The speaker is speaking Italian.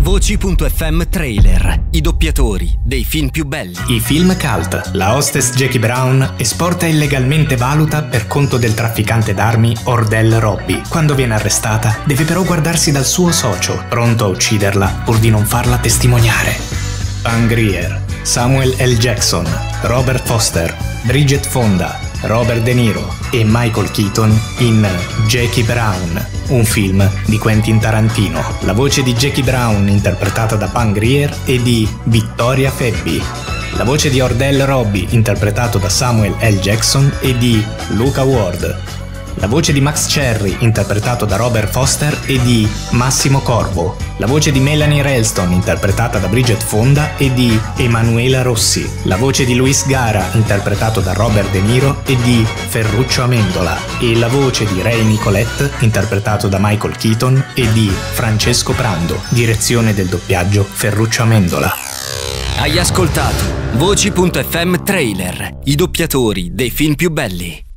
Voci.fm trailer. I doppiatori dei film più belli. I film cult. La hostess Jackie Brown esporta illegalmente valuta per conto del trafficante d'armi Ordell Robbie. Quando viene arrestata, deve però guardarsi dal suo socio, pronto a ucciderla pur di non farla testimoniare. Pam Grier, Samuel L. Jackson, Robert Foster, Bridget Fonda, Robert De Niro e Michael Keaton in Jackie Brown, un film di Quentin Tarantino. La voce di Jackie Brown interpretata da Pam Grier e di Victoria Febbi. La voce di Ordell Robbie interpretato da Samuel L. Jackson e di Luca Ward. La voce di Max Cherry interpretato da Robert Foster e di Massimo Corvo. La voce di Melanie Ralston interpretata da Bridget Fonda e di Emanuela Rossi. La voce di Luis Gara interpretato da Robert De Niro e di Ferruccio Amendola. E la voce di Ray Nicolette interpretato da Michael Keaton e di Francesco Prando. Direzione del doppiaggio Ferruccio Amendola. Hai ascoltato Voci.fm trailer. I doppiatori dei film più belli.